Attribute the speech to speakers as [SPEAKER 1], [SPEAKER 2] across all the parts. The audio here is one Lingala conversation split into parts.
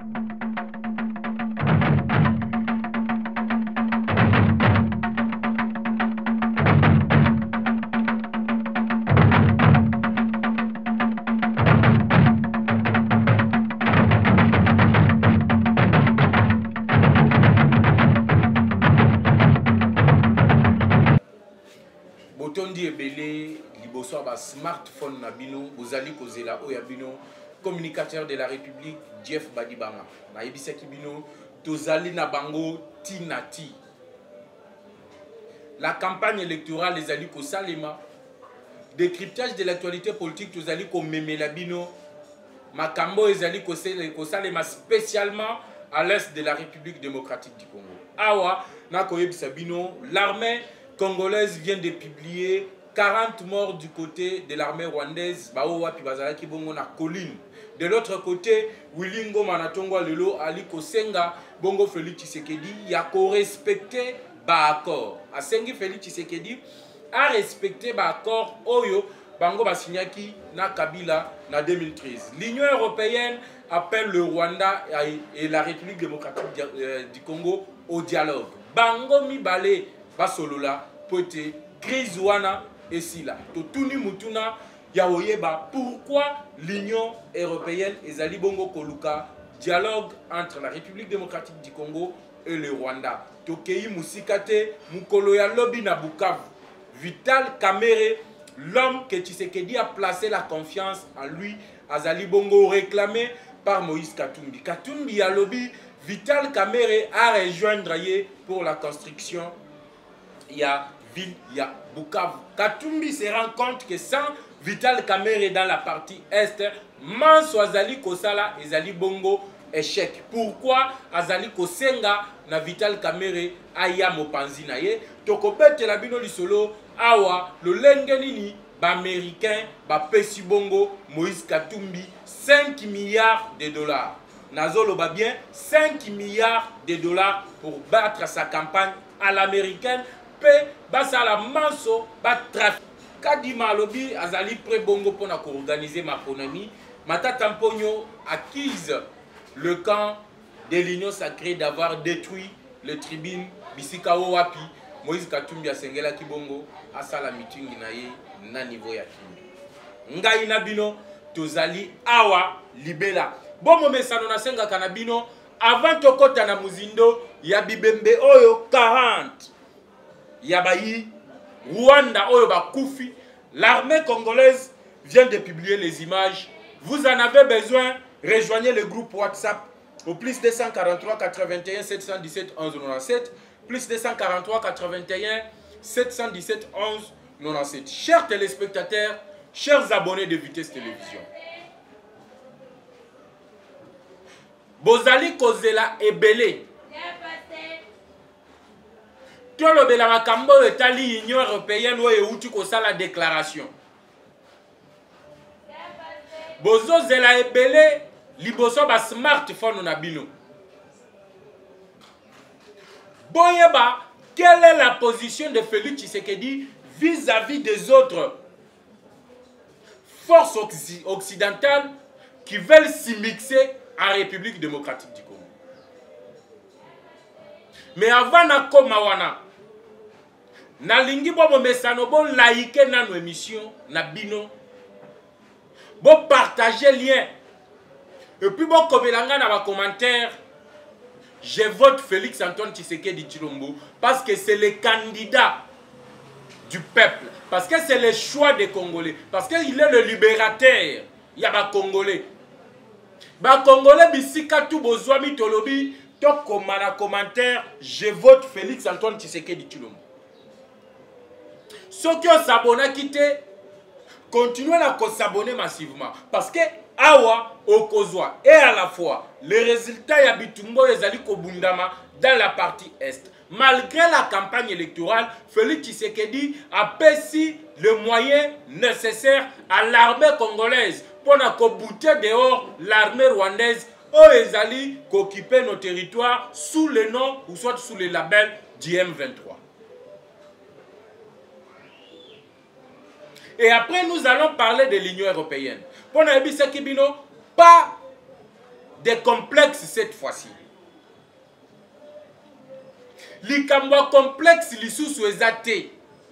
[SPEAKER 1] Botondi ebele liboso ba smartphone na bino bozali kozela oya bino communicateur de la République Jeff Badibanga na yebisaki bino tozali na bango tinati. La campagne électorale ezali ko salema, décryptage de l'actualité politique tozali ko memela bino, makambo ezali ko salema spécialement à l'est de la République démocratique du Congo. Awa na ko yebisa bino l'armée congolaise vient de publier 40 morts du côté de l'armée rwandaise. De l'autre côté, Wilingo Manatongo Lelo Ali Kosenga, Bongo Félix Tshisekedi, y a respecté l'accord. Asengi Félix Tshisekedi a respecté l'accord Oyo, Bango Basinyaki, na Kabila, na 2013. L'Union européenne appelle le Rwanda et la République démocratique du Congo au dialogue. Bango Mibale, Basolola, Pote, Grisouana et Sila. Totuni Mutuna, Yaoyeba. Pourquoi l'Union européenne et Zali Bongo Koluka dialogue entre la République démocratique du Congo et le Rwanda? Tokei Musikate, Mukoloya Lobby na Bukavu. Vital Kamerhe, l'homme que Tshisekedi a placé la confiance en lui, Azali Bongo réclamé par Moïse Katumbi. Katumbi a lobby, Vital Kamerhe a rejoindre pour la construction. Il y a ville, il y a Bukavu. Katumbi se rend compte que sans Vital Kamerhe dans la partie est, Manso Azali Kosala et Azali Bongo échec. Pourquoi Azali Kosenga na Vital Kamerhe aya mopanzi na ye? Tokopete la bino lisolo awa le lengenini ba américain ba pesi bongo Moïse Katumbi 5 milliards de dollars. Nazolo ba bien 5 milliards de dollars pour battre sa campagne à l'américaine. Basala manso ba trafic. Kadima lobi azali pré bongo pour organiser ma économie. Matata Mponyo accuse le camp de l'Union sacrée d'avoir détruit le tribune Bisikawo Wapi. Moïse Katumbi asengela kibongo asala meeting na ye na niveau ya Kindu. Ngai na bino tozali awa libela. Bomo mesano na senga kanabino avant tokota na muzindo ya bibembe oyo 40. Yabayi, Rwanda, Oyoba Koufi, l'armée congolaise vient de publier les images. Vous en avez besoin, rejoignez le groupe WhatsApp au plus 243 81 717 11 97, plus 243 81 717 11 97. Chers téléspectateurs, chers abonnés de Vitesse Télévision, Bozali Kozela Ebele. Tolobela makambo etali Union européenne oyo euti kosala la déclaration. Bozo zela ebele liboso ba smartphone na bino. Boyeba, quelle est la position de Félix Tshisekedi vis-à-vis des autres forces occidentales qui veulent s'immiscer en République démocratique du Congo? Mais avant na komawana, na lingi bo mesano bo like na no émission na bino, bo partager lien et puis bo komelanga na ba commentaire. Je vote Félix Antoine Tshisekedi Tshilombo parce que c'est le candidat du peuple, parce que c'est le choix des Congolais, parce qu'il est le libérateur. Il y a ba Congolais. Ba Congolais bisika tout bozwa mitolobi. Donc, comme un commentaire, je vote Félix Antoine Tshisekedi Tshilombo. Ceux qui ont s'abonné, quitté, continuez à s'abonner massivement. Parce que, awa, okozwa, et à la fois, les résultats yabitumbo ezali kobundama dans la partie est. Malgré la campagne électorale, Félix Tshisekedi a payé le moyen nécessaire à l'armée congolaise pour bouter dehors l'armée rwandaise. Ezali qu'occuper nos territoires sous le nom ou soit sous le label du M23. Et après, nous allons parler de l'Union européenne. Pour n'abisser Kibino, pas de complexe cette fois-ci. Likambo complexe lisusu ezate.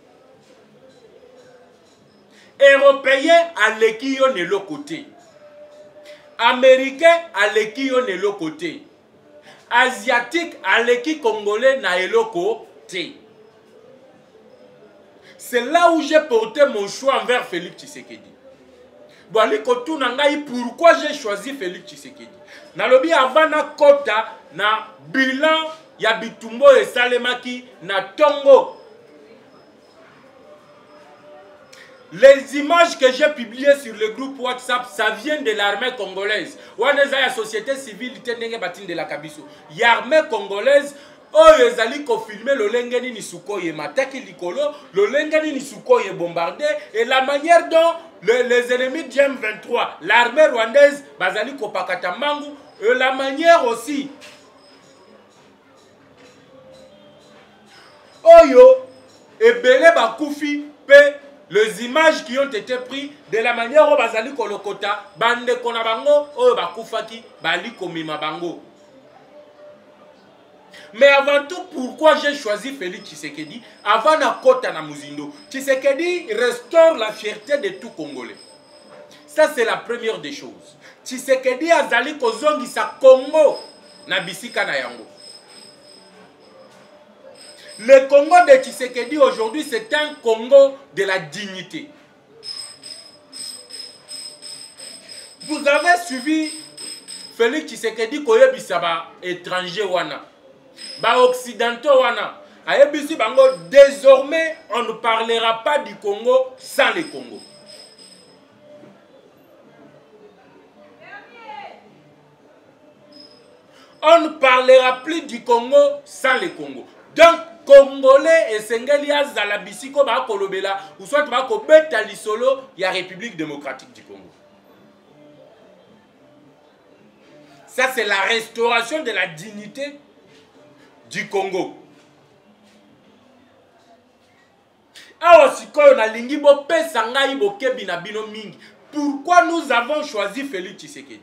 [SPEAKER 1] Européen aleki yo ne lo côté. Américain aleki yo ne lo côté. Asiatique aleki congolais na eloko te. C'est là où j'ai porté mon choix envers Félix Tshisekedi. Pourquoi j'ai choisi Félix Tshisekedi? Nalobi avant na kota na bilan ya bitumbo et salemaki na tongo. Les images que j'ai publiées sur le groupe WhatsApp, ça vient de l'armée congolaise. Ouaneza ya société civile tenenge batin de la Kabiso. L'armée congolaise, oyo ezali ko filmer le lengeni ni sukoye mataki likolo, le lengeni ni sukoye bombardé et la manière dont les ennemis du M23, l'armée rwandaise, bazali ko pakata mangu, et la manière aussi. Oyo ebele bakufi pe les images qui ont été prises de la manière dont bazali kolokota bande kona bango oyo bakufaki bali komima bango. Mais avant tout, pourquoi j'ai choisi Félix Tshisekedi avant na kota na muzindo? Tshisekedi restaure la fierté de tout Congolais. Ça c'est la première des choses. Tshisekedi azali kozongi sa Congo na bisika na yango. Le Congo de Tshisekedi aujourd'hui, c'est un Congo de la dignité. Vous avez suivi Félix Tshisekedi koyebisa étranger wana, ba occidentaux wana, ayebisi bango désormais on ne parlera pas du Congo sans le Congo. On ne parlera plus du Congo sans le Congo. Donc Congolais et Sengeli azala bisiko ba kolobela ou soit ba ko beta lisolo ya République démocratique du Congo. Ça c'est la restauration de la dignité du Congo. Awa sikoyo na lingi bo pesa ngai bo kebi na bino mingi. Pourquoi nous avons choisi Félix Tshisekedi?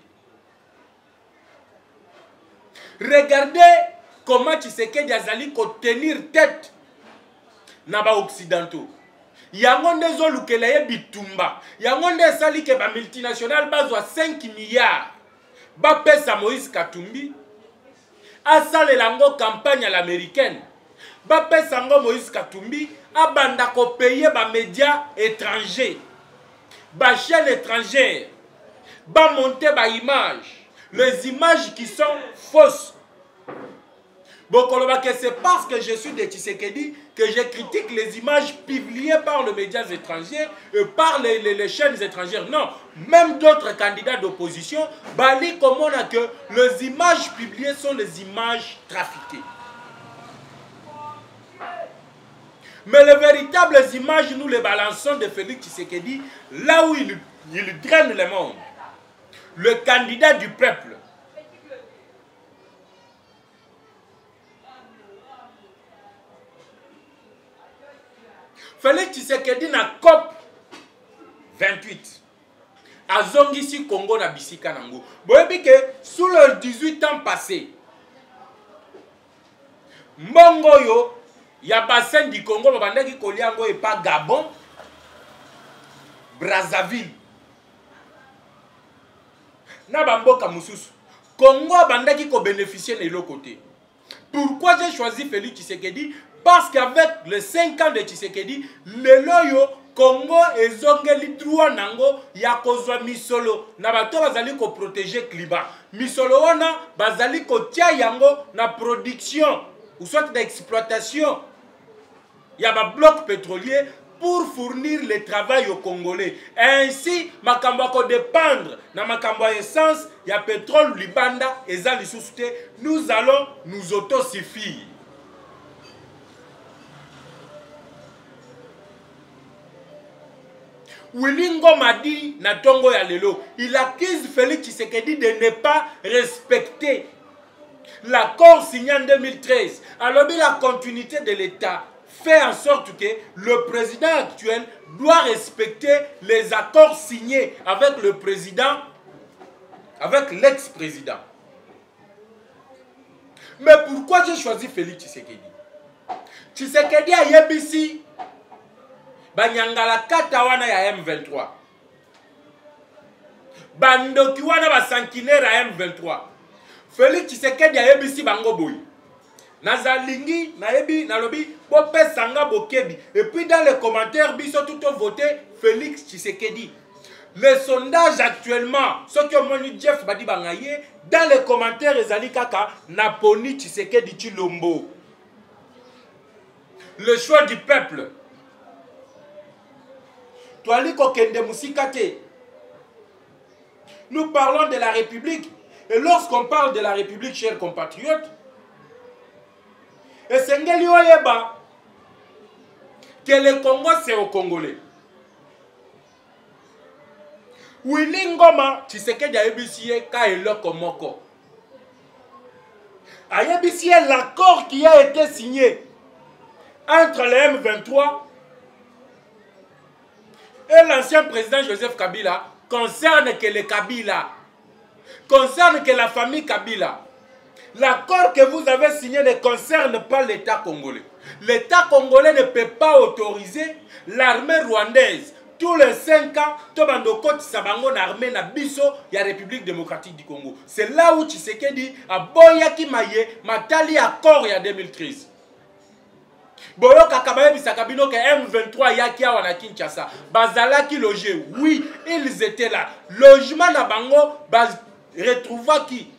[SPEAKER 1] Regardez comment Tshisekedi azali ko tenir tête na ba occidentaux. Yango ndezo lukela ye bitumba. Yango nde sali ke ba multinational bazwa 5 milliards. Ba pesa Moïse Katumbi. Asale lango campagne à l'américaine. Ba pesa ngo Moïse Katumbi abanda ko payer ba médias étrangers. Ba chaîne étrangère. Ba monter ba images. Les images qui sont fausses. Bon, c'est parce que je suis de Tshisekedi que je critique les images publiées par les médias étrangers et par les chaînes étrangères. Non, même d'autres candidats d'opposition, Bali comme on a que les images publiées sont les images trafiquées. Mais les véritables images, nous les balançons de Félix Tshisekedi, là où il draine le monde. Le candidat du peuple. Félix Tshisekedi na COP 28. Azongisi Congo na bisika nango. Boyebi que sous les 18 ans passés, mbongo yo ya bassin du Congo babandaki koliango et pas Gabon, Brazzaville. Na bamboka mususu. Congo abandaki ko bénéficier de l'autre côté. Pourquoi j'ai choisi Félix Tshisekedi? Parce qu'avec les 5 ans de Tshisekedi, le loyo Congo ezongeli droit nango ya kozwa misolo na bato bazali ko protéger climat. Misolo wana bazali ko tia yango na production ou soit d'exploitation. Il y a un bloc pétrolier pour fournir le travail aux Congolais. Ainsi, makambo ko dépendre na makambo essence, il y a pétrole libanda ezali sous-souté, nous allons nous autosuffire. Wilingo m'a dit, Natongo Yalelo, il accuse Félix Tshisekedi de ne pas respecter l'accord signé en 2013. Alors, la continuité de l'État fait en sorte que le président actuel doit respecter les accords signés avec le président, avec l'ex-président. Mais pourquoi j'ai choisi Félix Tshisekedi? Tshisekedi a yebisi banyangala kata wana ya M23. Bandoki wana basankinera ya M23. Félix Tshisekedi a yebisi bango boy. Nazalingi, naebi, nalobi, bope sanga bokebi. Et puis dans les commentaires, biso tout ont voté Félix Tshisekedi. Les sondages actuellement, ceux qui ont moni Jeff Badi Bangaye, dans les commentaires, Ezali Kaka, Naponi Tshisekedi Chilombo. Le choix du peuple. Toaliko Kende Musikate. Nous parlons de la République. Et lorsqu'on parle de la République, chers compatriotes, et Sengeli Oyeba, que le Congo c'est au Congolais. Willy Ngoma, Tshisekedi a yebisiye ka eloko moko. A yebisiye l'accord qui a été signé entre le M23 et l'ancien président Joseph Kabila concerne que le Kabila, concerne que la famille Kabila. L'accord que vous avez signé ne concerne pas l'État congolais. L'État congolais ne peut pas autoriser l'armée rwandaise. Tous les 5 ans, Tobandoko Sabango armée na biso ya République démocratique du Congo. C'est là où Tshisekedi a boyaki maye matali accord ya 2013. Boyo kakabaye bisakabino que M23 yaki awa na Kinshasa. Bazalaki logé. Oui, ils étaient là. Logement na bango baz retrouva qui?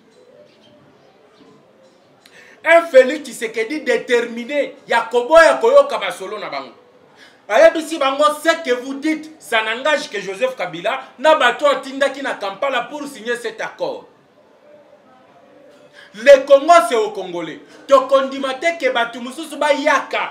[SPEAKER 1] Un Félix Tshisekedi déterminé. Yakobo yakoyo kabasolo na bango. Ayebisi bango, ce que vous dites, ça n'engage que Joseph Kabila n'a bato atindaki na Kampala pour signer cet accord. Le Congo c'est au Congolais. To kondimate ke batu mususu ba yaka.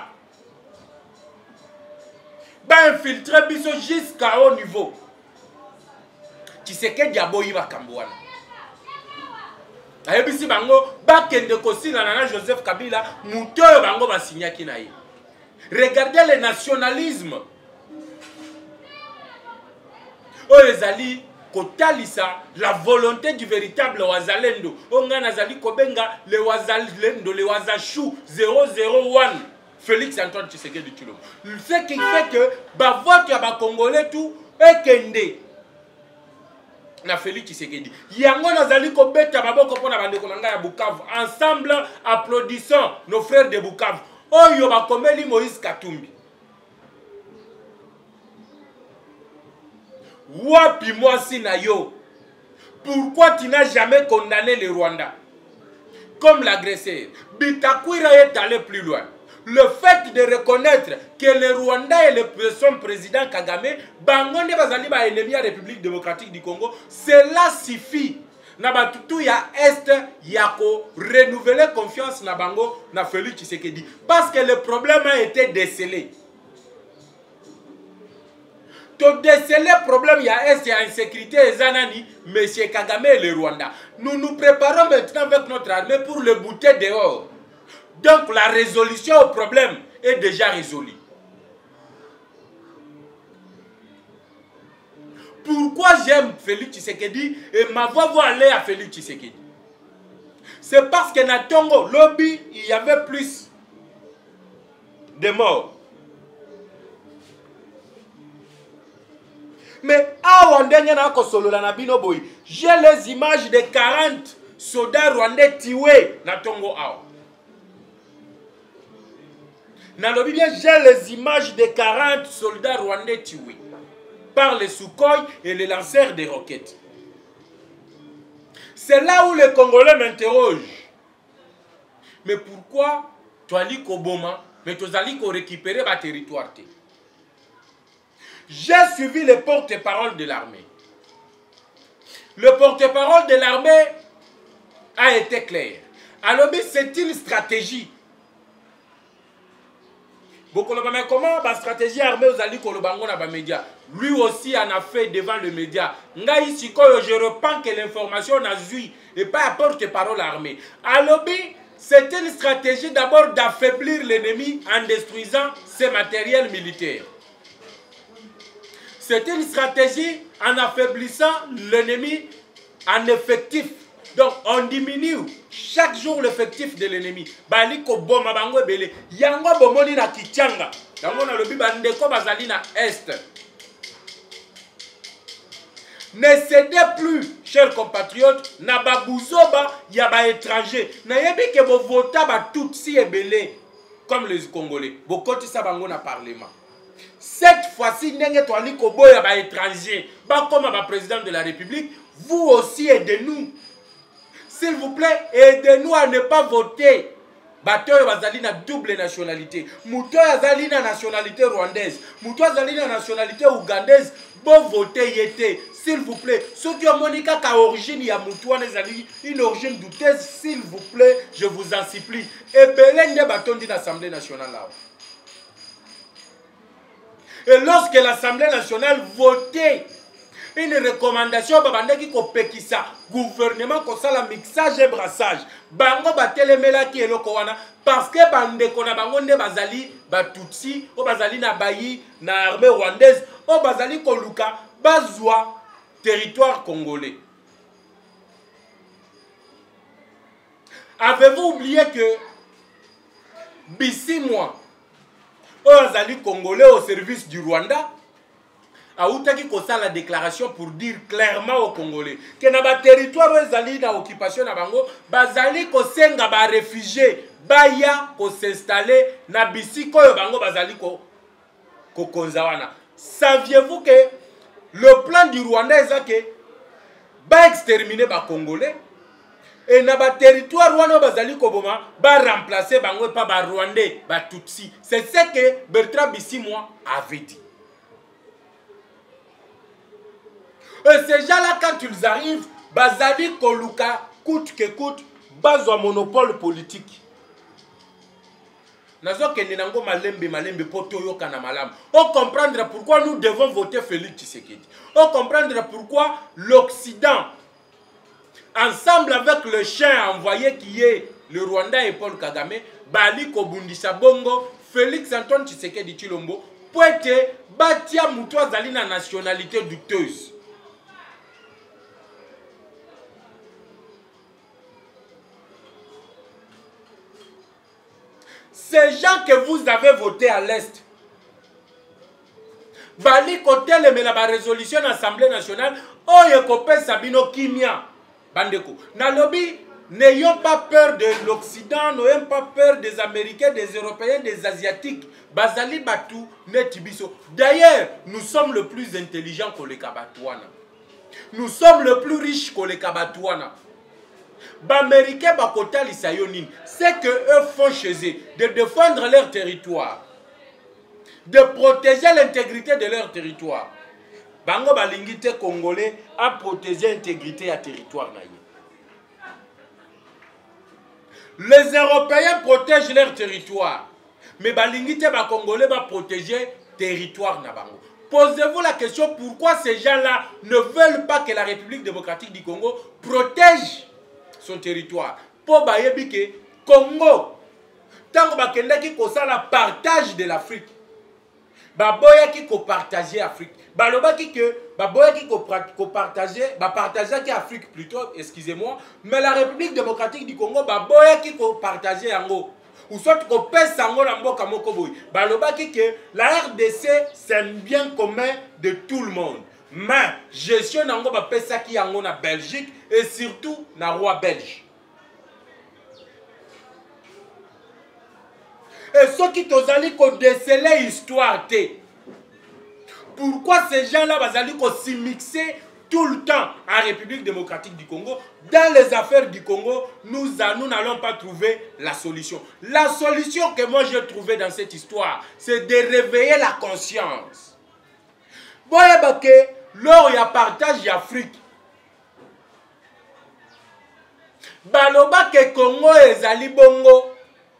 [SPEAKER 1] Ba infiltrer biso jusqu'à haut niveau. Tshisekedi aboyi makambo wana. Ayebisi bango ba kende kosila na Joseph Kabila muto bango ba signaki na ye. Regardez le nationalisme. Oyezali kotalisa la volonté du véritable Wazalendo. Onga nazali kobenga le Wazalendo, le Wazachou 001. Félix Antoine Tshisekedi Tshilombo. Ce qui fait que ba vote ya ba Congolais tout ekende na Félix Tshisekedi. Yango nazali kobeta baboko pona bandeko nanga ya Bukavu. Ensemble applaudissons nos frères de Bukavu. Oyo bakomeli Moïse Katumbi. Wapi mwasi na yo. Pourquoi tu n'as jamais condamné le Rwanda comme l'agresseur? Bitakwira est allé plus loin. Le fait de reconnaître que le Rwanda et son président Kagame, bangonde bazali ba ennemi à la République démocratique du Congo, cela suffit. Na batutu ya est yako renouveler confiance na bango na Félix Tshisekedi parce que le problème a été décelé. To déceler problème ya est ya insécurité et zanani monsieur Kagame et le Rwanda. Nous nous préparons maintenant avec notre armée pour le bouter dehors. Donc la résolution au problème est déjà résolue. Pourquoi j'aime Félix Tshisekedi et ma voix va aller à Félix Tshisekedi? C'est parce que dans Tongo, lobby, il y avait plus de morts. Mais j'ai les images de 40 soldats rwandais tués dans Tongo. Dans le bien, j'ai les images de 40 soldats rwandais tués par les Sukhoi et les lanceurs des roquettes. C'est là où les Congolais m'interrogent. Mais pourquoi tu as dit Koboma, mais tu as dit qu'on récupérait ma territoire? J'ai suivi le porte-parole de l'armée. Le porte-parole de l'armée a été clair. Alors, c'est une stratégie. Mais comment la stratégie armée aux alliés Kolobango na média? Lui aussi en a fait devant le média. Je reprends que l'information n'a vu et pas à porte-parole armée. Alors, c'est une stratégie d'abord d'affaiblir l'ennemi en détruisant ses matériels militaires. C'est une stratégie en affaiblissant l'ennemi en effectif. Donc, on diminue chaque jour l'effectif de l'ennemi. Bali ko boma bango ebele. Yango bomoni na Kichanga. Yango na lobi bandeko bazali na Est. Ne cédez plus, chers compatriotes, na babouzoba ya ba étranger. Na yebi ke bo vota ba tutsi ebele comme les Congolais. Bo koti sa bango na parlement. Cette fois-ci, ndenge toali ko boya ba étranger, ba comme ba président de la République, vous aussi aidez-nous. S'il vous plaît, aidez-nous à ne pas voter. Batoyo bazali na double nationalité. Muto azali na nationalité rwandaise. Muto azali na nationalité ougandaise. Bon voter yete. S'il vous plaît. Ceux qui ont monika ka origine ya muto azali une origine douteuse. S'il vous plaît, je vous en supplie. Et belende batondi l'Assemblée nationale là. Et lorsque l'Assemblée nationale votait une recommandation babandaki ko pekisa gouvernement ko sala mixage et brassage bango batelemela ki eloko wana parce que bandeko na bango nde bazali batutsi o bazali na bayi na armée rwandaise o bazali ko luka bazwa territoire congolais. Avez-vous oublié que Bisimwa o bazali congolais au service du Rwanda aoutaki kosa la déclaration pour dire clairement aux Congolais que na ba territoire ezali na occupation na bango bazali ko senga ba réfugiés baya ko s'installer na bisiko yo bango bazali ko konzawana. Saviez-vous que le plan du Rwanda est que ba exterminer ba Congolais et na ba territoire wana bazali ko boma ba remplacer bango pa ba Rwandais ba Tutsi. C'est ce que Bertrand Bisimwa avait dit. Et ces gens-là, quand ils arrivent, bazali koluka, coûte que coûte, base au monopole politique. Nazo kenenango malembe poto yo kana malam. On comprendre pourquoi nous devons voter Félix Tshisekedi. On comprendre pourquoi l'Occident, ensemble avec le chien envoyé qui est le Rwanda et Paul Kagame, bali kobundisa bongo Félix Antoine Tshisekedi Tshilombo, poete batia mutu azali na nationalité douteuse. Ces gens que vous avez votés à l'Est, bali kote le mela ba résolution à l'Assemblée nationale, oye kope sabino kimia, bandeko. Na lobby, n'ayons pas peur de l'Occident, n'ayons pas peur des Américains, des Européens, des Asiatiques. Bazali Batou, Netibiso. D'ailleurs, nous sommes le plus intelligents que les Kabatouana. Nous sommes le plus riches que les Kabatouana. Américains bakota lisayonin, c'est que eux font chez eux de défendre leur territoire, de protéger l'intégrité de leur territoire. Bango balingite congolais a protégé l'intégrité à territoire naïe. Les Européens protègent leur territoire, mais balingite ba congolais va protéger territoire na bango. Posez-vous la question pourquoi ces gens-là ne veulent pas que la République démocratique du Congo protège son territoire. Pour bayebi que Congo, tant que qui la partage de l'Afrique, baboya qui ko partager Afrique, baloba qui que baboya qui ko partager, partager qui Afrique plutôt, excusez-moi, mais la République démocratique du Congo baboya qui ko partager yango. Ou soit qu'on pèse sango na mboka moko boy. Baloba qui que la RDC c'est un bien commun de tout le monde. Mais gestion nango ba pesa ki yango na Belgique et surtout na roi belge. Et ceux qui t'osali ko déceler histoire té. Pourquoi ces gens-là bazali ko s'immiscer tout le temps en République démocratique du Congo? Dans les affaires du Congo, nous n'allons pas trouver la solution. La solution que moi j'ai trouvée dans cette histoire, c'est de réveiller la conscience. Boyabake, lors il y a partage d'Afrique. Baloba ke Congo ezali bongo.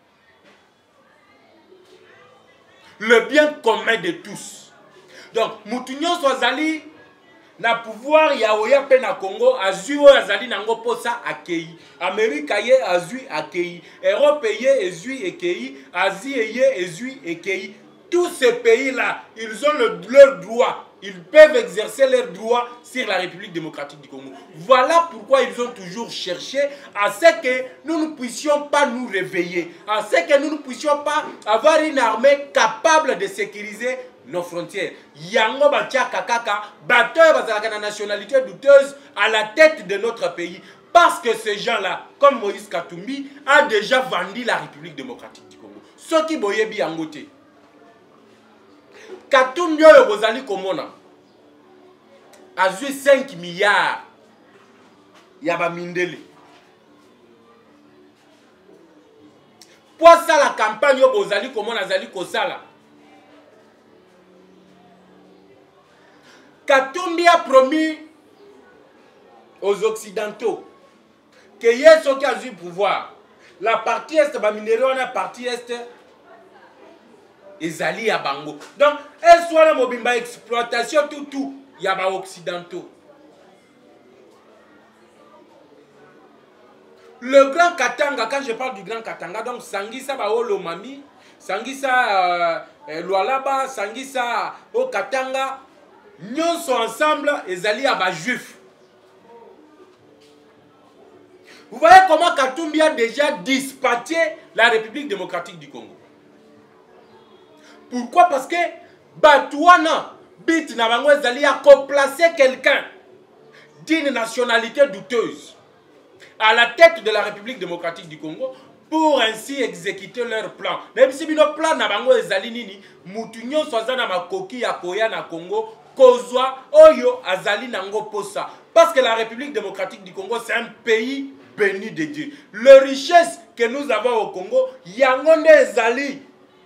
[SPEAKER 1] Le bien commun de tous. Donc, Moutounion Swazali na pouvoir ya oya pe na Congo azui o azali nango posa akei. Amérique ye azui akei. Europe ye ezui ekei. Asie ye ezui ekei. Tous ces pays-là, ils ont leur droit ils peuvent exercer leurs droits sur la République démocratique du Congo. Voilà pourquoi ils ont toujours cherché à ce que nous ne puissions pas nous réveiller, à ce que nous ne puissions pas avoir une armée capable de sécuriser nos frontières. Yango batia kakaka, batoy bazalaka na nationalité douteuse à la tête de notre pays. Parce que ces gens-là, comme Moïse Katumbi, a déjà vendu la République démocratique du Congo. Ce qui boyebi yangote. Katumbi oyo bozali komona azui 5 milliards ya ba mindele. Pour ça la campagne oyo bozali komona azali kosala. Katumbi a promis aux Occidentaux que yeso qui a eu pouvoir. La partie est ba minéraux, la partie est ezali à bango. Donc, elle soit la mobimba exploitation tout y a ba occidentaux. Le grand Katanga, quand je parle du grand Katanga, donc Sangisa ba Olo Mami, Sangisa Lualaba, Sangisa au Katanga, nous sont ensemble ezali à ba juif. Vous voyez comment Katumbi a déjà dispatché la République démocratique du Congo. Pourquoi? Parce que Batouana, Bit Nabango Ezali a placer quelqu'un d'une nationalité douteuse à la tête de la République démocratique du Congo pour ainsi exécuter leur plan. Même si nos plan Nabango Ezali Nini, Moutunyo Swazana Makoki ya Koya na Congo, Kozwa, Oyo, Azali Nango Posa. Parce que la République démocratique du Congo, c'est un pays béni de Dieu. Les richesses que nous avons au Congo, Yangonde Ezali.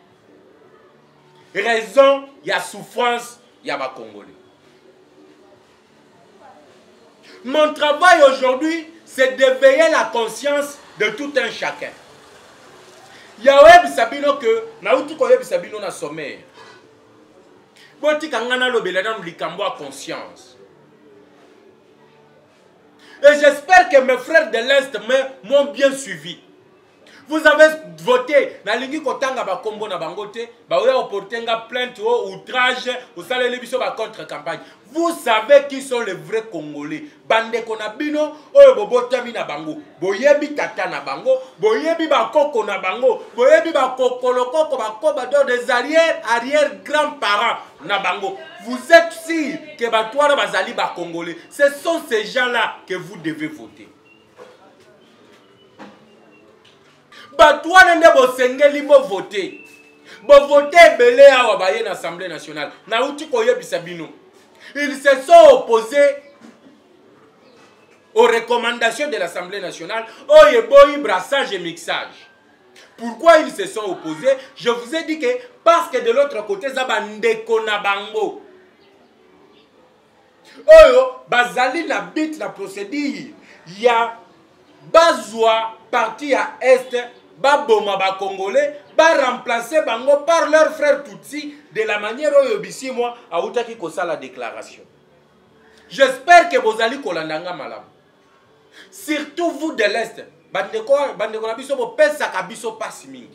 [SPEAKER 1] Raison, il y a souffrance, il y a ma Congolais. Mon travail aujourd'hui, c'est d'éveiller la conscience de tout un chacun. Il y a Web Sabino que, Naouti Web Sabino na sommaire. Boti Kangana Lobelana Likambo a conscience. Et j'espère que mes frères de l'Est m'ont bien suivi. Vous avez voté na lingi kotanga ba kombo na bangote ba oya oportenga plainte ou outrage ou salele biso ba contre campagne. Vous savez qui sont les vrais Congolais. Bande konabino oyo bobotami na bango. Boyebi tata na bango, boyebi ba koko na bango, boyebi ba kokoloko ba koba des arrière grands-parents na bango. Vous êtes sûr que ba toara bazali ba Congolais. Ce sont ces gens-là que vous devez voter. Batouane ne bosengeli bo voter. Bo voter belé awa baye na Assemblée nationale. Na uti koye bisabino. Ils se sont opposés aux recommandations de l'Assemblée nationale. Oye boyi brassage et mixage. Pourquoi ils se sont opposés? Je vous ai dit que parce que de l'autre côté zaba ndeko na bango. Oyo bazali na bit la procédure. Ya bazwa parti à est. Boma ba Congolais, ba remplacer bango par leurs frères Tutsi de la manière où yobisi moi a outaki kosa la déclaration. J'espère que vous allez kolandanga malam. Surtout vous de l'Est, bandeko na biso bo pesa ka biso pasi mingi.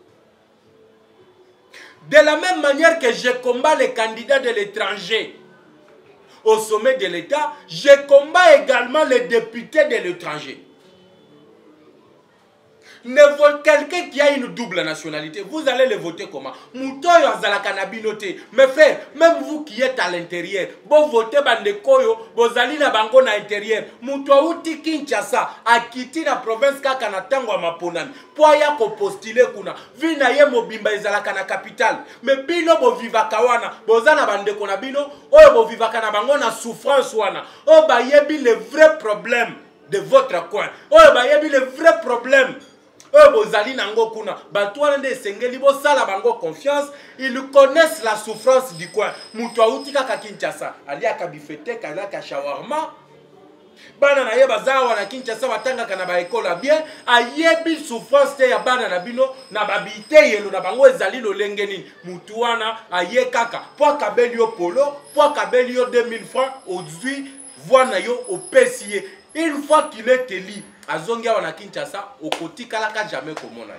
[SPEAKER 1] De la même manière que je combats les candidats de l'étranger au sommet de l'État, je combats également les députés de l'étranger. Quelqu'un qui a une double nationalité, vous allez le voter comment? Moutoyo azalaka na binote. Mes frères, même vous qui êtes à l'intérieur, vous votez bandekoyo, vous allez na bango na intérieur. Moutoyo uti Kinshasa, a quitté la province kaka na tango maponami. Poya ko postuler kuna. Vina ye mobimba ezalaka na capitale. Mais bino bo vivaka wana, bozana bandeko na bino, oyo bo vivaka na bango na souffrance wana. O ba yebi le vrai problème de votre coin. Oyo ba yebi le vrai problème. Ils connaissent la souffrance du coin. Mutouautika ka Kinshasa, ali akabifete kala ka shawarma. Bana na yeba zawa na Kinshasa watanga kana ba ekola bien, ayebi souffrance te ya bana na bino na babite yelo na bango ezali lolenge nini. Mutuana ayekaka po kabeli yo polo, po kabeli yo 2000 francs aujourd'hui, voina yo au PCA. Une fois qu'il est élu, Azongia wana Kinshasa, okoti kalaka jamais komona.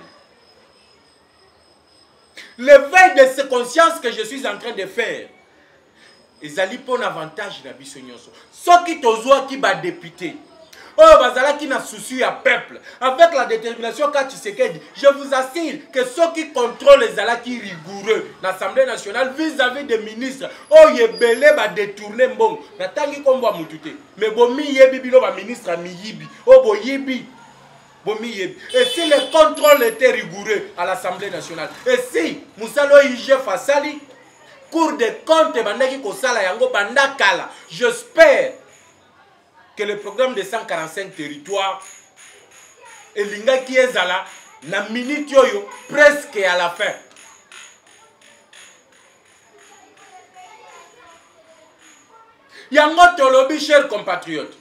[SPEAKER 1] L'éveil de ces consciences que je suis en train de faire
[SPEAKER 2] ezali pour avantage na biso nyonso. Soki tozwa ki ba député oh bazalaki na souci ya peuple avec la détermination qu'a Tshisekedi, je vous assure que ceux qui contrôlent les alaki rigoureux l'Assemblée nationale vis-à-vis des ministres oh yebele ba détourner mbongo na tangi kombo mutute mais bomi yebi bino ba ministre miyibi oh boyibi bomi yebi. Et si le contrôle était rigoureux à l'Assemblée nationale, et si Moussalo IG Fassali Cour des comptes bandaki kosala yango bandakala, j'espère que le programme de 145 territoires et l'inga qui est là, na minute yoyo presque à la fin. Yango tolobi, chers compatriotes,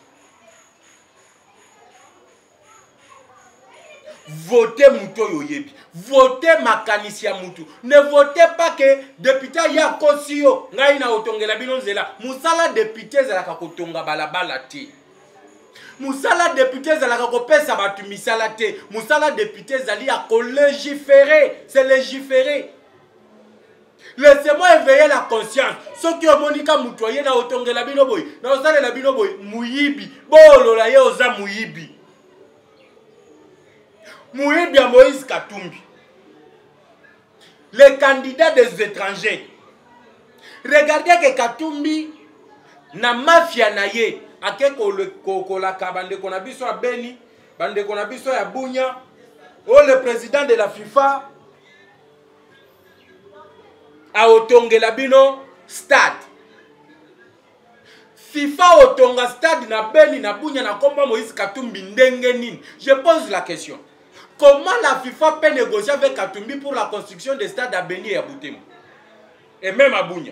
[SPEAKER 2] votez Mouto Yebi, votez Makanisi ya Moutou. Ne votez pas que député ya Kosio, ngai na otongela binonzela, musala député zalaka kotonga balabala te. Musala député zalaka kopesa batu misala te. Musala député zali a légiférer, c'est légiférer. Laissez-moi éveiller la conscience. Ceux qui ont monika mutoye na otongela binoboy, na osale la binoboy, muyibi, bolo la ye oza muyibi. Muyibi à Moïse Katumbi. Les candidats des étrangers. Regardez que Katumbi na mafia na ye ake kolaka bande konabiso ya Beni, bande konabiso ya Bunya, oh le président de la FIFA a otongela bino stade. FIFA otonga stade na Beni na Bunya na komba Moïse Katumbi ndenge nini? Je pose la question. Comment la FIFA peut négocier avec Katumbi pour la construction des stades à Beni et à Butembo? Et même à Bunya.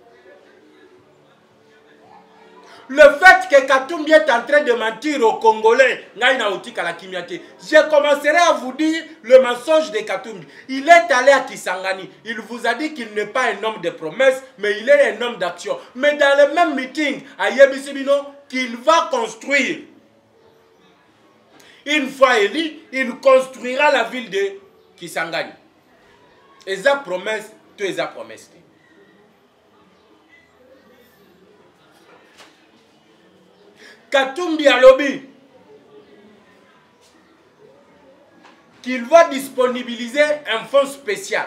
[SPEAKER 2] Le fait que Katumbi est en train de mentir aux Congolais, je commencerai à vous dire le mensonge de Katumbi. Il est allé à Kisangani. Il vous a dit qu'il n'est pas un homme de promesses, mais il est un homme d'action. Mais dans le même meeting, à Yebisibino, qu'il va construire. Une fois élu, il construira la ville de Kisangani. Et ça promesse, tout est promesse. Katumbi a lobby qu'il va disponibiliser un fonds spécial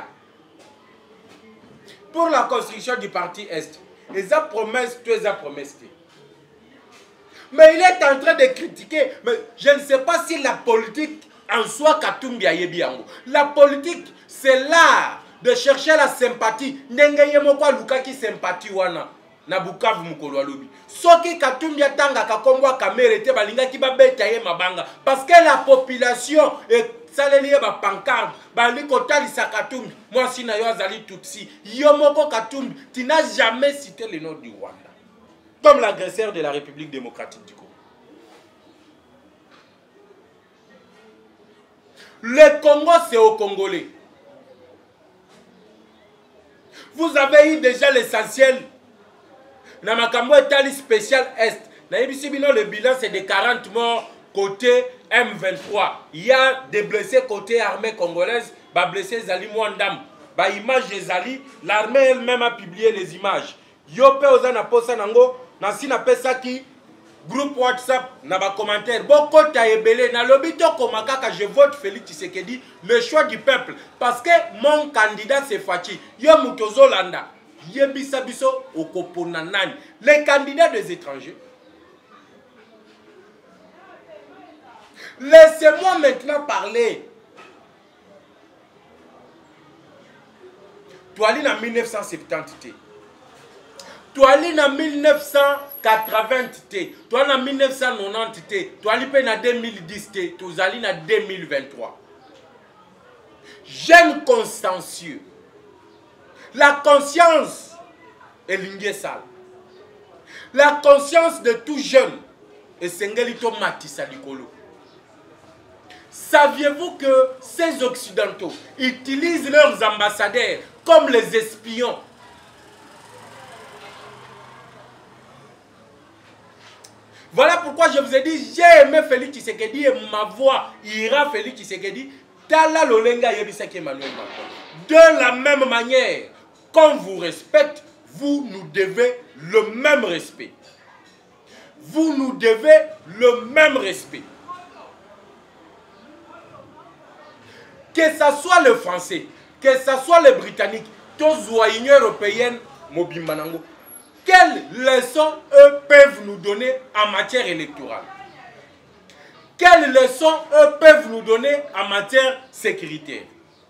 [SPEAKER 2] pour la construction du parti Est. Et ça promesse, tout est promesse. Mais il est en train de critiquer. Mais je ne sais pas si la politique en soi Katumbi a yebi yango. La politique, c'est l'art de chercher la sympathie. Ndenge yemokwa lukaki sympathie wana. Na Bukavu mukolo alobi. Soki Katumbi atanga kakombwa kamere te balinga ki babeta ye mabanga parce que la population est saleli ba pancarte bali kotalisa Katumbi. Moi si na yo azali tutsi, yo moko Katumbi, tu n'as jamais cité le nom du Rwanda comme l'agresseur de la République démocratique du Congo. Le Congo c'est aux Congolais. Vous avez eu déjà l'essentiel. Na makambo etali spécial Est. Na yebisi bino le bilan c'est de 40 morts côté M23. Il y a des blessés côté armée congolaise, ba blessés zali mwandam. Ba image zali, l'armée elle-même a publié les images. Yo pe ozana posa nango, na sina pesa ki groupe WhatsApp na ba commentaire. Boko ta ebele na lobito komakaka je vote Félix Tshisekedi, le choix du peuple parce que mon candidat c'est Fachi. Yo mutozo landa. Les candidats des étrangers. Laissez-moi maintenant parler. Tu allais en 1970. Tu allais en 1980. Tu allais en 1990. Tu allais en 2010. Tu allais en 2023. Jeune consciencieux. La conscience est l'ingé sale. La conscience de tout jeune est Sengelito Matissa Likolo. Saviez-vous que ces Occidentaux utilisent leurs ambassadeurs comme les espions? Voilà pourquoi je vous ai dit, j'ai aimé Félix Tshisekedi et ma voix ira Félix Tshisekedi. Tala Lolenga Yebisaki Emmanuel Macron. De la même manière, qu'on vous respecte, vous nous devez le même respect. Vous nous devez le même respect. Que ce soit le Français, que ce soit les Britanniques, tous l'Union européenne, Mobimbanango, quelles leçons eux peuvent nous donner en matière électorale? Quelles leçons eux peuvent nous donner en matière sécuritaire?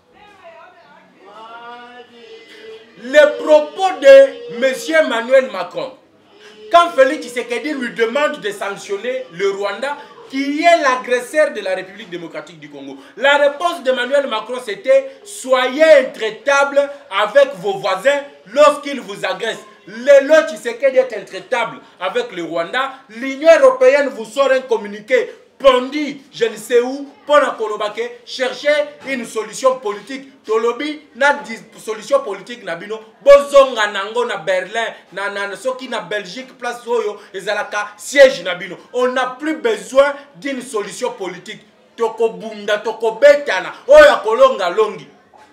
[SPEAKER 2] Les propos de M. Emmanuel Macron, quand Félix Tshisekedi lui demande de sanctionner le Rwanda, qui est l'agresseur de la République démocratique du Congo. La réponse d'Emmanuel Macron, c'était « Soyez intraitables avec vos voisins lorsqu'ils vous agressent ». Le Tshisekedi est intraitable avec le Rwanda. L'Union européenne vous sort un communiqué pondi, je ne sais où, pour la Kolobake, chercher une solution politique. Tolobi, na solution politique nabino, bozonga nango na Berlin, na soki na Belgique, place oyo, ezalaka siège nabino. On n'a plus besoin d'une solution politique. Toko bunda, toko betana, oya kolonga longi.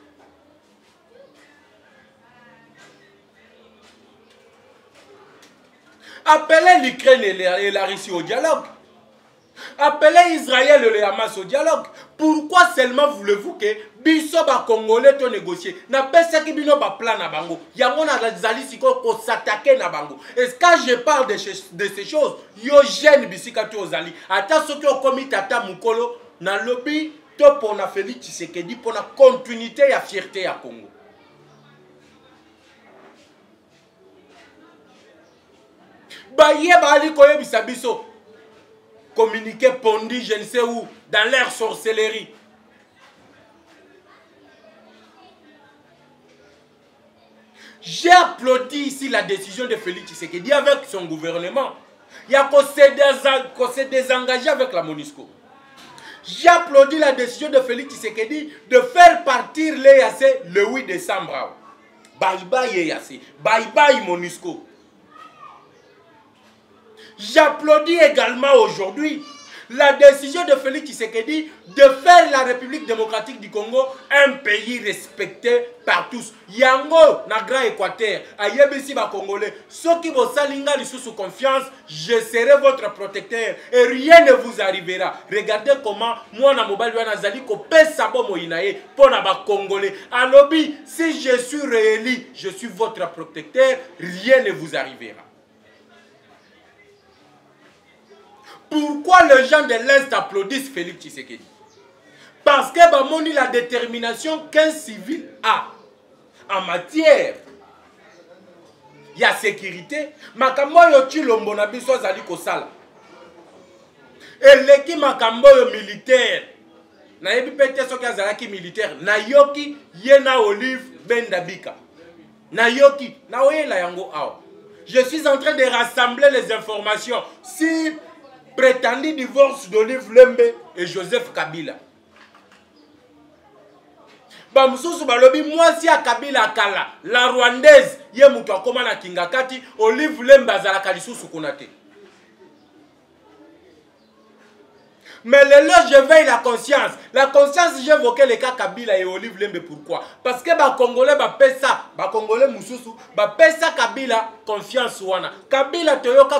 [SPEAKER 2] Appelez l'Ukraine et la Russie au dialogue. Appelez Israël et le Hamas au dialogue. Pourquoi seulement voulez-vous que biso ba Congolais to négocier? Na pesa ki bino ba plan na bango. Yango na zali siko ko s'attaquer na bango. Est-ce que je parle de ces choses? Yo jeune bisika to ozali. Ata soki okomi tata mukolo na lobby to pona Félix Tshisekedi pona continuité ya fierté ya Congo. Ba ye ba ali koyebisa biso. Communiqué pondi, je ne sais où, dans leur sorcellerie. J'ai applaudi ici la décision de Félix Tshisekedi avec son gouvernement. Il y a qu'on s'est désengagé avec la MONUSCO. J'ai applaudi la décision de Félix Tshisekedi de faire partir les Yassé le 8 décembre. Bye bye Yassé, bye bye MONUSCO. J'applaudis également aujourd'hui la décision de Félix Tshisekedi de faire la République démocratique du Congo un pays respecté par tous. Yango, na Grand Équateur, ayebisi ba Congolais, ceux qui vont salinga sous confiance, je serai votre protecteur et rien ne vous arrivera. Regardez comment moi na mobile wana zali ko pesa bo moinae pour na ba Congolais. Alobi, si je suis réélu, je suis votre protecteur, rien ne vous arrivera. Pourquoi les gens de l'Est applaudissent Félix Tshisekedi? Parce que bah, moni la détermination qu'un civil a en matière il y a sécurité. Makambo yo chilombo na biso azali kosala. Eleki makambo yo militaire. Na yebi pete soki azalaki militaire. Na yoki yena Olive Bendabika. Na yoki na oyela yango awa. Je suis en train de rassembler les informations. Si prétendu divorce d'Olive Lembe et Joseph Kabila. Bamsusu balobi moi si a Kabila kala la rwandaise ye mutu akoma na kingakati Olive Lembe azalaka lisusu konate. Mais là, je veille la conscience. La conscience, j'ai évoqué le cas Kabila et Olive Lembe. Pourquoi? Parce que les Congolais, les Congolais, les Kabila confiance. Kabila,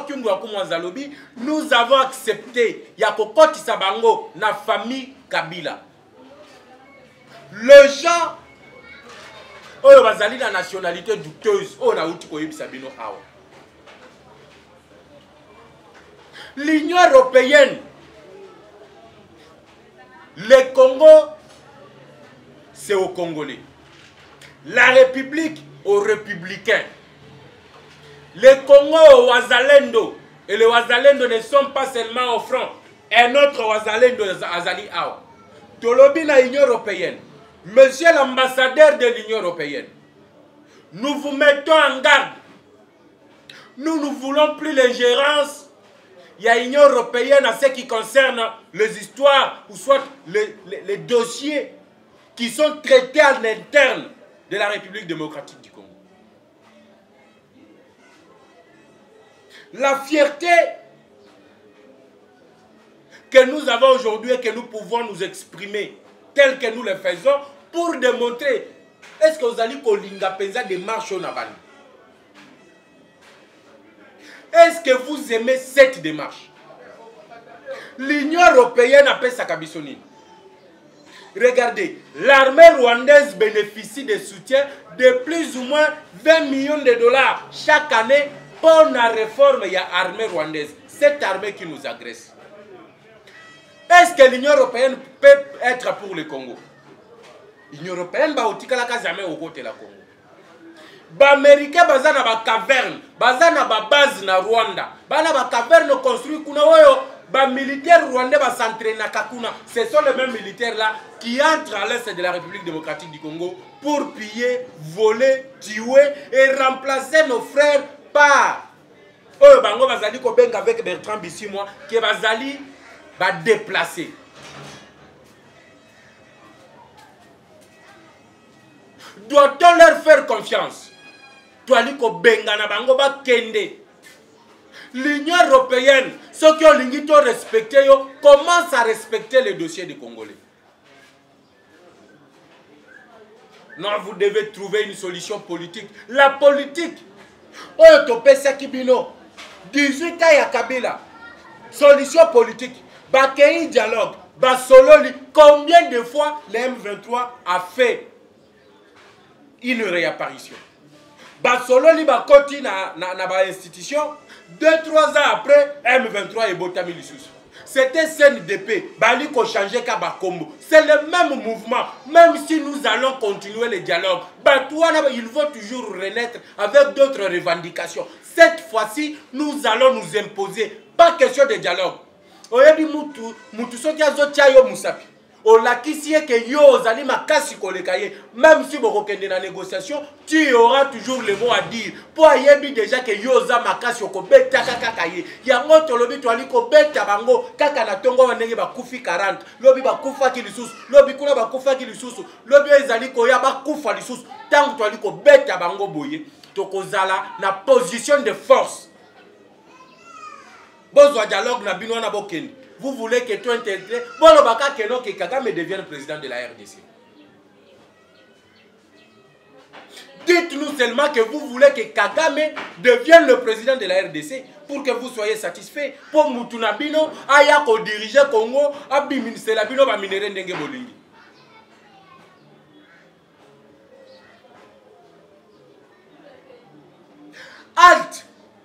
[SPEAKER 2] nous avons accepté. Il y a Kokoti Sabango, la famille Kabila. Les gens, ils ont la nationalité douteuse. L'Union européenne. Le Congo, c'est aux Congolais. La République, aux Républicains. Le Congo, aux Wazalendo. Et les Wazalendo ne sont pas seulement au front. Un autre Wazalendo, Azali Awa. Tolobi na l'Union européenne. Monsieur l'ambassadeur de l'Union européenne. Nous vous mettons en garde. Nous ne voulons plus l'ingérence. Il y a l'Union européenne à ce qui concerne les histoires ou soit les dossiers qui sont traités à l'interne de la République démocratique du Congo. La fierté que nous avons aujourd'hui et que nous pouvons nous exprimer tel que nous le faisons pour démontrer est-ce que vous allez kolinga penza des marches au Nabani. Est-ce que vous aimez cette démarche? L'Union européenne appelle ça Kabissoni. Regardez, l'armée rwandaise bénéficie de soutien de plus ou moins 20 millions de dollars chaque année pour la réforme de l'armée rwandaise. Cette armée qui nous agresse. Est-ce que l'Union européenne peut être pour le Congo? L'Union européenne va aussi jamais au côté de la Congo. Les Américains baza na ba caverne, baza na ba base na Rwanda, bana ba caverne construit kuna oyo ba militaires rwandais ba s'entraîner na Kakuna. Ce sont les mêmes militaires là qui entrent à l'est de la République démocratique du Congo pour piller, voler, tuer et remplacer nos frères par oyo bango bazali ko benga avec Bertrand Bisimwa qui bazali ba déplacer. Doit-on leur faire confiance? L'Union européenne, ceux qui ont respecté, commencent à respecter les dossiers des Congolais. Non, vous devez trouver une solution politique. La politique, 18 ans à Kabila, solution politique, Bakei dialogue, Basololi, combien de fois le M23 a fait une réapparition? Basololi bakoti na institution. 2-3 ans après, M23 et Botami Lissous. C'était CNDP, Baliko changé Kabakombo. C'est le même mouvement, même si nous allons continuer le dialogue. Batouana, il faut toujours renaître avec d'autres revendications. Cette fois-ci, nous allons nous imposer. Pas question de dialogue. Oyebi mutu soti azotia musapi. Olakisi que yo ozali makasi kolekaye, même si vous avez dans la négociation, tu auras toujours le mot à dire. Pour ayebi déjà que yo za makasi okobeta kakakaye. Ya moto lobi twali ko beta bango kaka na tongo wanenge bakufi 40. Lobi bakufa ki lisusu, lobi kuna bakufa ki lisusu. Lobi ezali ko ya bakufa lisusu. Tant twali ko beta bango boye, tokozala na position de force. Bozwa dialogue na bino na bokeni. Vous voulez que tout intégré, que Kagame devienne président de la RDC. Dites-nous seulement que vous voulez que Kagame devienne le président de la RDC pour que vous soyez satisfait. Pour Moutounabino, Ayako diriger Congo, Abiministre Labino va minérer Ndenge Bolingi. Halte!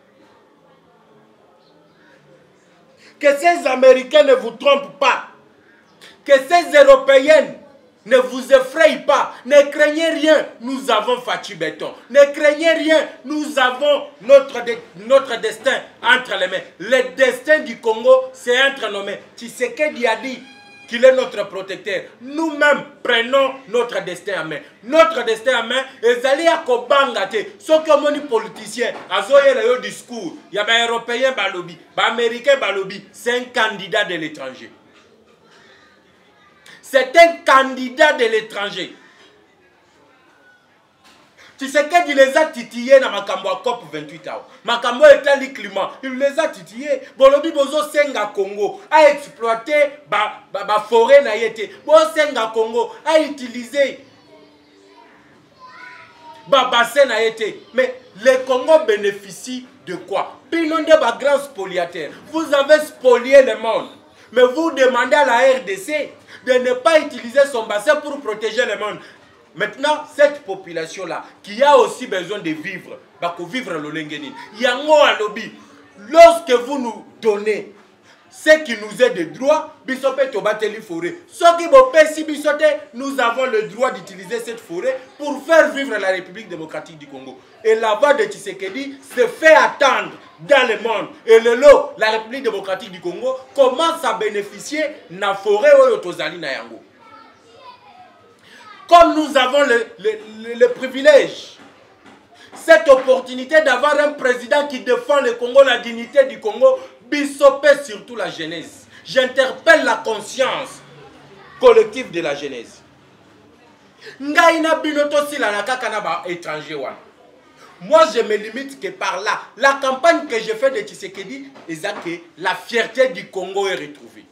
[SPEAKER 2] Que ces Américains ne vous trompent pas. Que ces Européennes ne vous effrayent pas. Ne craignez rien. Nous avons Fachi Béton. Ne craignez rien. Nous avons notre destin entre les mains. Le destin du Congo, c'est entre nos mains. Tshisekedi a dit qu'il est notre protecteur. Nous-mêmes prenons notre destin en main. Notre destin en main, ezali ya kobangate. Ceux qui ont des politiciens, azoye le discours, il y a des Européens balobi, des Américains balobi, c'est un candidat de l'étranger. C'est un candidat de l'étranger. Tu sais qu'il les a titillés dans Makambo à COP 28 ans. Makambo est le climat. Il les a titillés. Bolobi Bozo Senga Congo a exploité la forêt naïté. Bozo Senga Congo a utilisé le bassin naïté. Mais le Congo bénéficie de quoi? Binonde ba grand spoliateur. Vous avez spolié le monde. Mais vous demandez à la RDC de ne pas utiliser son bassin pour protéger le monde. Maintenant, cette population-là, qui a aussi besoin de vivre, va vivre le Lengenin. Yango a lobby. Lorsque vous nous donnez ce qui nous est de droit, bisope tobateli forêt. Ce qui vous si bisote, nous avons le droit d'utiliser cette forêt pour faire vivre la République démocratique du Congo. Et la voix de Tshisekedi se fait attendre dans le monde. Et le lot, la République démocratique du Congo commence à bénéficier de la forêt Oyotozali na yango. Comme nous avons le privilège, cette opportunité d'avoir un président qui défend le Congo, la dignité du Congo, bisopé surtout la jeunesse. J'interpelle la conscience collective de la jeunesse. Ngaina binoto si la nakaka ba étranger wana. Moi je me limite que par là. La campagne que je fais de Tshisekedi, c'est que la fierté du Congo est retrouvée.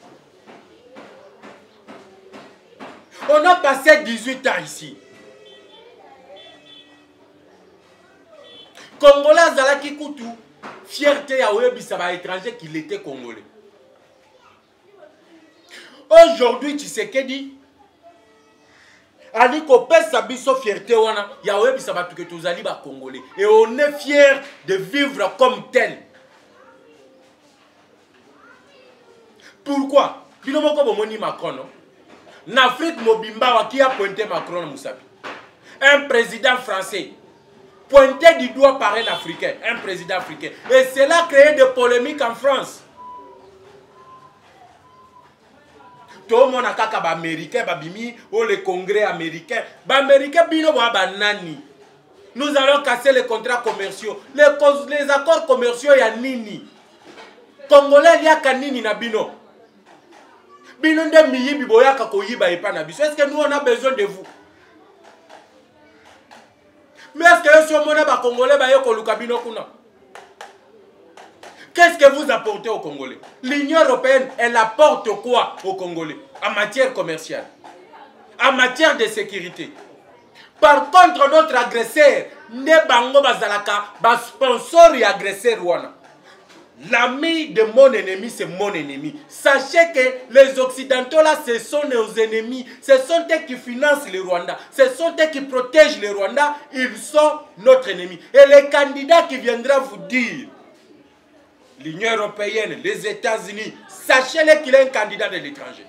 [SPEAKER 2] On a passé 18 ans ici. Congolais Zalaki Koutou, fierté ya oyebisa ba étranger qu'il était congolais. Aujourd'hui Tshisekedi ali kopesa biso fierté wana ya oyebisa batu ke tozali ba congolais et on est fier de vivre comme tel. Pourquoi? Bino moko bomoni Macron non? En Afrique mobimba qui a pointé Macron Moussabi. Un président français pointé du doigt par un Africain, un président africain. Et cela a créé des polémiques en France. Tout le monde a kaka ba américain, ba bimi, ou le congrès américain. Ba américain bino ba banani. Nous allons casser les contrats commerciaux. Les accords commerciaux ya nini. Congolais il y a kanini na bino. Bino nde miyibi boyaka koyiba epa na biso. Est-ce que nous on a besoin de vous? Mais est-ce que si on a Congolais, qu'est-ce que vous apportez aux Congolais? L'Union européenne, elle apporte quoi aux Congolais en matière commerciale, en matière de sécurité? Par contre, notre agresseur, ne bango bazalaka, ba sponsor et agresseur wana. L'ami de mon ennemi, c'est mon ennemi. Sachez que les Occidentaux, là, ce sont nos ennemis. Ce sont eux qui financent le Rwanda. Ce sont eux qui protègent le Rwanda. Ils sont notre ennemi. Et les candidats qui viendront vous dire, l'Union européenne, les États-Unis, sachez-le qu'il est un candidat de l'étranger.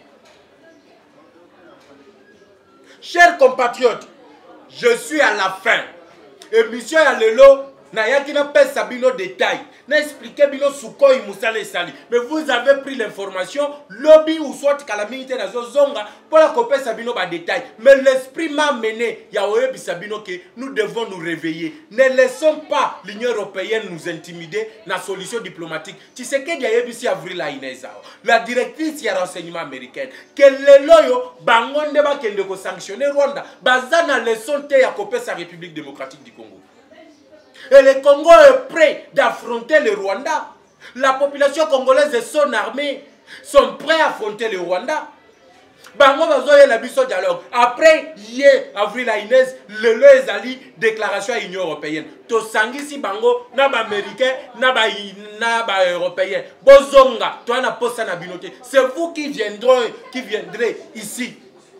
[SPEAKER 2] Chers compatriotes, je suis à la fin. Et monsieur Alelo, Nayaki n'a pas sabino détail. N'a expliqué bino Sukhoi Moussale Sali. Mais vous avez pris l'information, lobby ou soit calamité dans zonga pour la copie sabino ba détail. Mais l'esprit m'a mené, Yaoye Bisabino que nous devons nous réveiller. Ne laissons pas l'Union européenne nous intimider dans la solution diplomatique. Tu sais que Yaoye Avril la Inezao, la directrice y a renseignement américaine, que les loyaux, bangonde ba kende ko sanctionner Rwanda, bazana leçon te ya copie sa République démocratique du Congo. Et le Congo est prêt d'affronter le Rwanda. La population congolaise et son armée sont prêts à affronter le Rwanda. Bango bazoye la biso dialogue. Après, hier, avril à Inès, le ezali déclaration à l'Union européenne. To sangisi bango, na ba américain, na ba européen. Bozonga, toi na posa na binote. C'est vous qui viendrez ici.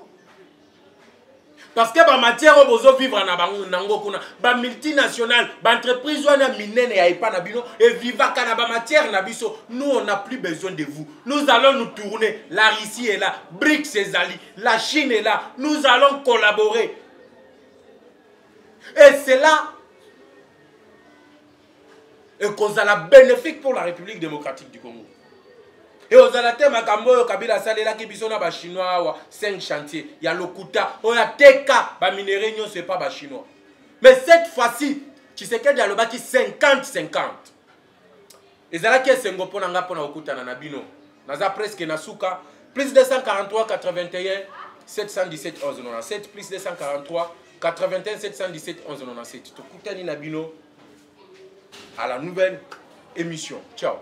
[SPEAKER 2] Parce que la matière où vous vivre en multinationale, l'entreprise et vivre en matière, nous on n'a plus besoin de vous. Nous allons nous tourner. La Russie est là, BRICS est là, la Chine est là. Nous allons collaborer. Et c'est là qu'on a la bénéfique pour la République démocratique du Congo. Et aux alatés, Makambo, Kabila Salela, qui bisona ba chinois, 5 chantiers. Il y a Lokuta, il y a Teka, ba minéré, c'est pas ba chinois. Mais cette fois-ci, tu sais qu'il y a le baki 50-50. Et ça là qui est Sengopo Nanga pour Okuta Nanabino. Naza presque Nasuka, plus 243 81 717 1197, plus 243 81 717 1197. Tu écoutes Nabino à la nouvelle émission. Ciao.